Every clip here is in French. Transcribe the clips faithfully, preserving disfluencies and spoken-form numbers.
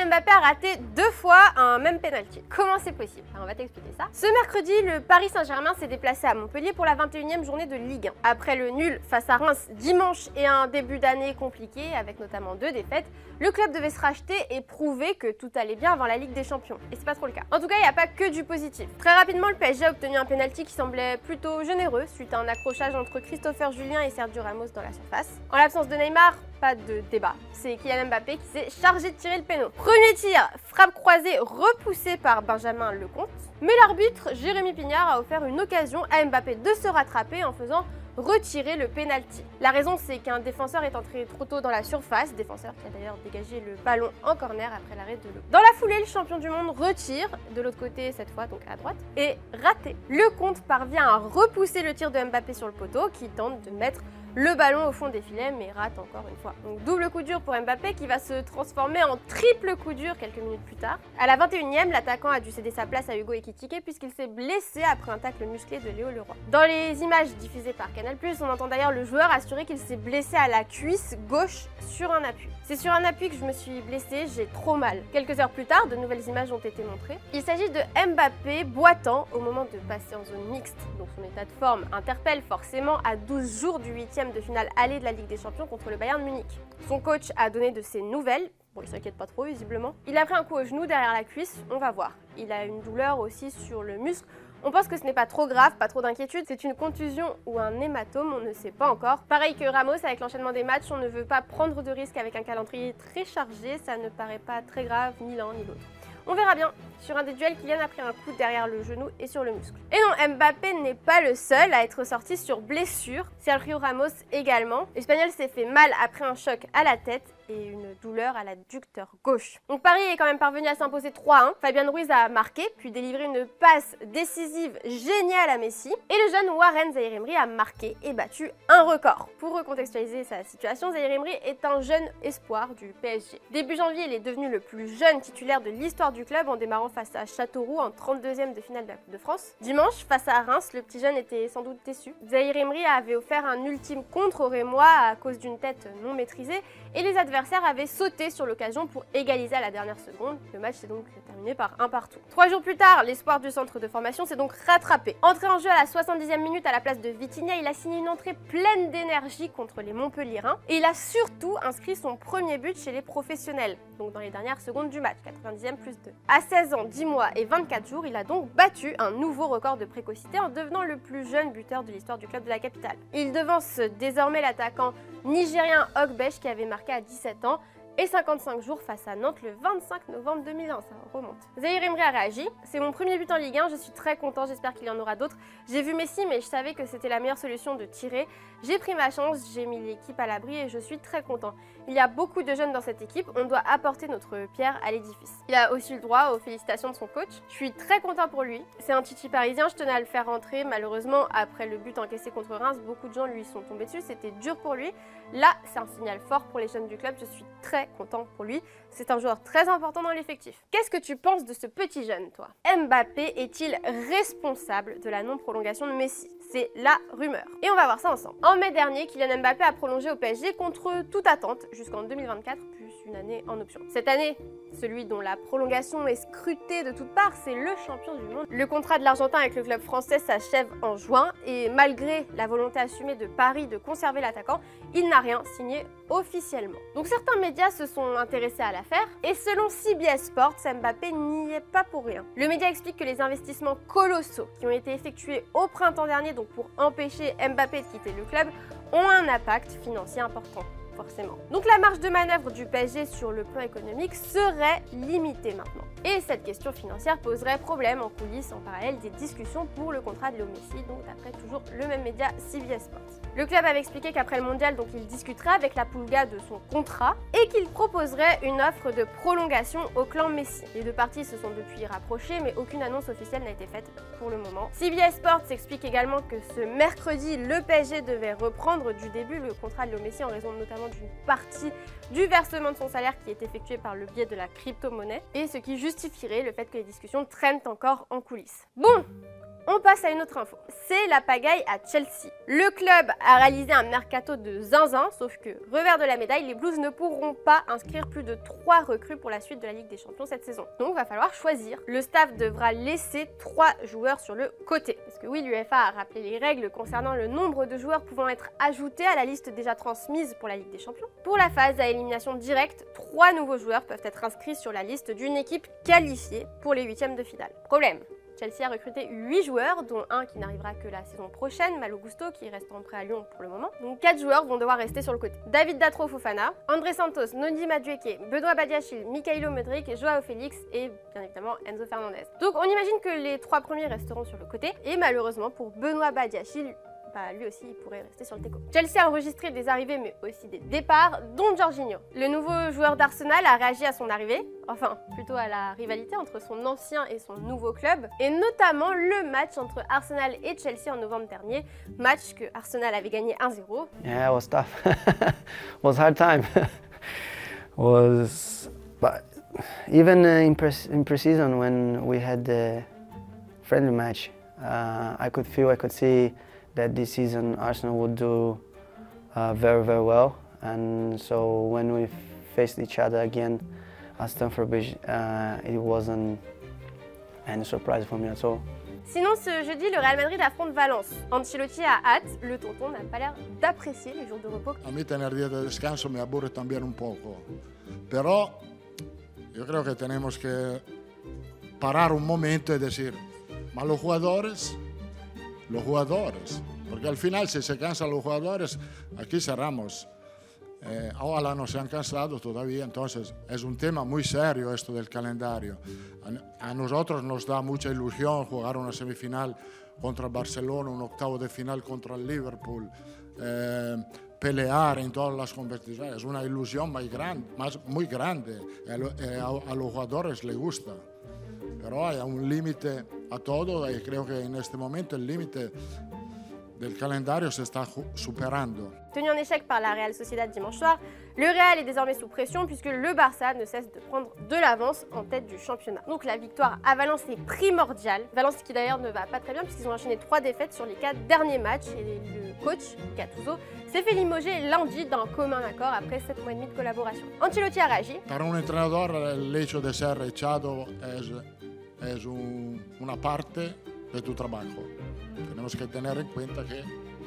Mbappé a raté deux fois un même penalty. Comment c'est possible? Alors, on va t'expliquer ça. Ce mercredi, le Paris Saint-Germain s'est déplacé à Montpellier pour la vingt et unième journée de Ligue un. Après le nul face à Reims dimanche et un début d'année compliqué, avec notamment deux défaites, le club devait se racheter et prouver que tout allait bien avant la Ligue des Champions. Et c'est pas trop le cas. En tout cas, il n'y a pas que du positif. Très rapidement, le P S G a obtenu un penalty qui semblait plutôt généreux suite à un accrochage entre Christopher Julien et Sergio Ramos dans la surface. En l'absence de Neymar, pas de débat. C'est Kylian Mbappé qui s'est chargé de tirer le péno. Premier tir, frappe croisée repoussée par Benjamin Lecomte. Mais l'arbitre, Jérémy Pignard, a offert une occasion à Mbappé de se rattraper en faisant retirer le penalty. La raison, c'est qu'un défenseur est entré trop tôt dans la surface, défenseur qui a d'ailleurs dégagé le ballon en corner après l'arrêt de l'eau. Dans la foulée, le champion du monde retire, de l'autre côté cette fois, donc à droite, et raté. Lecomte parvient à repousser le tir de Mbappé sur le poteau qui tente de mettre le ballon au fond des filets, mais rate encore une fois. Donc double coup dur pour Mbappé qui va se transformer en triple coup dur quelques minutes plus tard. À la vingt et unième, l'attaquant a dû céder sa place à Hugo Ekitike puisqu'il s'est blessé après un tacle musclé de Léo Leroy. Dans les images diffusées par Canal plus, on entend d'ailleurs le joueur assurer qu'il s'est blessé à la cuisse gauche sur un appui. C'est sur un appui que je me suis blessé, j'ai trop mal. Quelques heures plus tard, de nouvelles images ont été montrées. Il s'agit de Mbappé boitant au moment de passer en zone mixte, donc son état de forme interpelle forcément à douze jours du huitième de finale aller de la Ligue des Champions contre le Bayern Munich. Son coach a donné de ses nouvelles. Bon, il s'inquiète pas trop visiblement. Il a pris un coup au genou derrière la cuisse, on va voir. Il a une douleur aussi sur le muscle. On pense que ce n'est pas trop grave, pas trop d'inquiétude, c'est une contusion ou un hématome, on ne sait pas encore. Pareil que Ramos, avec l'enchaînement des matchs, on ne veut pas prendre de risques avec un calendrier très chargé, ça ne paraît pas très grave, ni l'un ni l'autre. On verra bien. Sur un des duels, Kylian a pris un coup derrière le genou et sur le muscle. Et non, Mbappé n'est pas le seul à être sorti sur blessure. Sergio Ramos également. L'Espagnol s'est fait mal après un choc à la tête et une douleur à l'adducteur gauche. Donc Paris est quand même parvenu à s'imposer trois à un. Fabien Ruiz a marqué, puis délivré une passe décisive géniale à Messi. Et le jeune Warren Zaïre-Emery a marqué et battu un record. Pour recontextualiser sa situation, Zaïre-Emery est un jeune espoir du P S G. Début janvier, il est devenu le plus jeune titulaire de l'histoire du club en démarrant face à Châteauroux en trente-deuxième de finale de la Coupe de France. Dimanche, face à Reims, le petit jeune était sans doute déçu. Zaïre-Emery avait offert un ultime contre aux Rémois à cause d'une tête non maîtrisée et les adversaires avaient sauté sur l'occasion pour égaliser à la dernière seconde. Le match s'est donc terminé par un partout. Trois jours plus tard, l'espoir du centre de formation s'est donc rattrapé. Entré en jeu à la soixante-dixième minute à la place de Vitinha, il a signé une entrée pleine d'énergie contre les Montpelliérains et il a surtout inscrit son premier but chez les professionnels, donc dans les dernières secondes du match, quatre-vingt-dixième plus deux. À seize ans, dix mois et vingt-quatre jours, il a donc battu un nouveau record de précocité en devenant le plus jeune buteur de l'histoire du club de la capitale. Il devance désormais l'attaquant nigérien Ogbesh qui avait marqué à dix-sept ans et cinquante-cinq jours face à Nantes le vingt-cinq novembre deux mille un, ça remonte. Zaïre-Emery a réagi, c'est mon premier but en Ligue un, je suis très content, j'espère qu'il y en aura d'autres. J'ai vu Messi mais je savais que c'était la meilleure solution de tirer. J'ai pris ma chance, j'ai mis l'équipe à l'abri et je suis très content. Il y a beaucoup de jeunes dans cette équipe, on doit apporter notre pierre à l'édifice. Il a aussi le droit aux félicitations de son coach. Je suis très content pour lui. C'est un Titi parisien, je tenais à le faire rentrer. Malheureusement, après le but encaissé contre Reims, beaucoup de gens lui sont tombés dessus, c'était dur pour lui. Là, c'est un signal fort pour les jeunes du club, je suis très content pour lui. C'est un joueur très important dans l'effectif. Qu'est-ce que tu penses de ce petit jeune, toi? Mbappé est-il responsable de la non-prolongation de Messi? C'est la rumeur. Et on va voir ça ensemble. En mai dernier, Kylian Mbappé a prolongé au P S G contre toute attente jusqu'en deux mille vingt-quatre, plus une année en option. Cette année, celui dont la prolongation est scrutée de toutes parts, c'est le champion du monde. Le contrat de l'Argentin avec le club français s'achève en juin et malgré la volonté assumée de Paris de conserver l'attaquant, il n'a rien signé officiellement. Donc certains médias se sont intéressés à l'affaire et selon C B S Sports, Mbappé n'y est pas pour rien. Le média explique que les investissements colossaux qui ont été effectués au printemps dernier, donc pour empêcher Mbappé de quitter le club, ont un impact financier important. Forcément. Donc la marge de manœuvre du P S G sur le plan économique serait limitée maintenant. Et cette question financière poserait problème en coulisses en parallèle des discussions pour le contrat de Léo Messi, donc d'après toujours le même média C B S Sports. Le club avait expliqué qu'après le mondial, donc il discuterait avec la Pulga de son contrat et qu'il proposerait une offre de prolongation au clan Messi. Les deux parties se sont depuis rapprochées, mais aucune annonce officielle n'a été faite pour le moment. C B S Sports explique également que ce mercredi, le P S G devait reprendre du début le contrat de Léo Messi en raison notamment d'une partie du versement de son salaire qui est effectué par le biais de la crypto-monnaie et ce qui justifierait le fait que les discussions traînent encore en coulisses. Bon, On passe à une autre info, c'est la pagaille à Chelsea. Le club a réalisé un mercato de zinzin, sauf que, revers de la médaille, les Blues ne pourront pas inscrire plus de trois recrues pour la suite de la Ligue des Champions cette saison. Donc, il va falloir choisir. Le staff devra laisser trois joueurs sur le côté. Parce que oui, l'UEFA a rappelé les règles concernant le nombre de joueurs pouvant être ajoutés à la liste déjà transmise pour la Ligue des Champions. Pour la phase à élimination directe, trois nouveaux joueurs peuvent être inscrits sur la liste d'une équipe qualifiée pour les huitièmes de finale. Problème. Chelsea a recruté huit joueurs, dont un qui n'arrivera que la saison prochaine, Malo Gusto, qui reste en prêt à Lyon pour le moment. Donc quatre joueurs vont devoir rester sur le côté. David Datro Fofana, André Santos, Noni Madueke, Benoît Badiachil, Mikhailo Mudryk, Joao Félix et bien évidemment Enzo Fernandez. Donc on imagine que les trois premiers resteront sur le côté et malheureusement pour Benoît Badiachil, bah, lui aussi il pourrait rester sur le teco. Chelsea a enregistré des arrivées mais aussi des départs, dont Jorginho. Le nouveau joueur d'Arsenal a réagi à son arrivée, enfin plutôt à la rivalité entre son ancien et son nouveau club, et notamment le match entre Arsenal et Chelsea en novembre dernier, match que Arsenal avait gagné un zéro. Yeah, it was tough. It was hard time. was, but even uh, in pre in pre-season when we had the friendly match, uh, I could feel, I could see that this season Arsenal would do uh, very, very well. And so when we faced each other again at Stamford Bridge, uh, it wasn't any surprise for me at all. Sinon, ce jeudi, le Real Madrid affronte Valence. Ancelotti a hâte, le tonton n'a pas l'air d'apprécier les jours de repos. A mí tener días de descanso me aburre también un poco, pero yo creo que tenemos que parar un momento y decir, ¿ma los jugadores? Los jugadores, porque al final si se cansan los jugadores, aquí cerramos. Eh, ojalá no se han cansado todavía, entonces es un tema muy serio esto del calendario. A, a nosotros nos da mucha ilusión jugar una semifinal contra Barcelona, un octavo de final contra el Liverpool, eh, pelear en todas las competiciones, es una ilusión muy grande, más, muy grande. Eh, a, a los jugadores les gusta. Pero hay un límite a todo y creo que en este momento el límite del calendario se está superando. Tenu en échec par la Real Sociedad dimanche soir, le Real est désormais sous pression puisque le Barça ne cesse de prendre de l'avance en tête du championnat. Donc la victoire à Valence est primordiale. Valence qui d'ailleurs ne va pas très bien puisqu'ils ont enchaîné trois défaites sur les quatre derniers matchs et le coach, Gattuso, s'est fait limoger lundi d'un commun accord après sept mois et demi de collaboration. Ancelotti a réagi. Para un entrenador el hecho de ser echado es, es un, una parte de tu trabajo. Tenemos que tener en cuenta que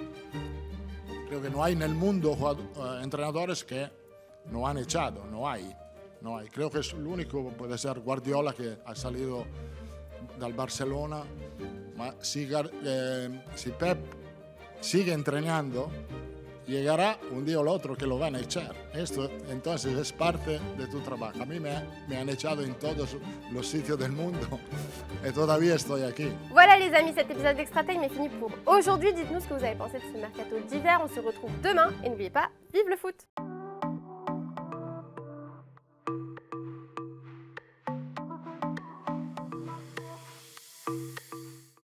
creo que no hay en el mundo uh, entrenadores que no han echado, no hay, no hay. Creo que es el único, puede ser Guardiola que ha salido del Barcelona, ma si, eh, si Pep sigue entrenando, llegará un día o el otro que lo van a echar. Esto entonces es parte de tu trabajo. A mí me, me han echado en todos los sitios del mundo y todavía estoy aquí. Voilà les amis, cet épisode d'Extra Time est fini pour aujourd'hui. Dites-nous ce que vous avez pensé de ce mercato d'hiver. On se retrouve demain et n'oubliez pas, vive le foot!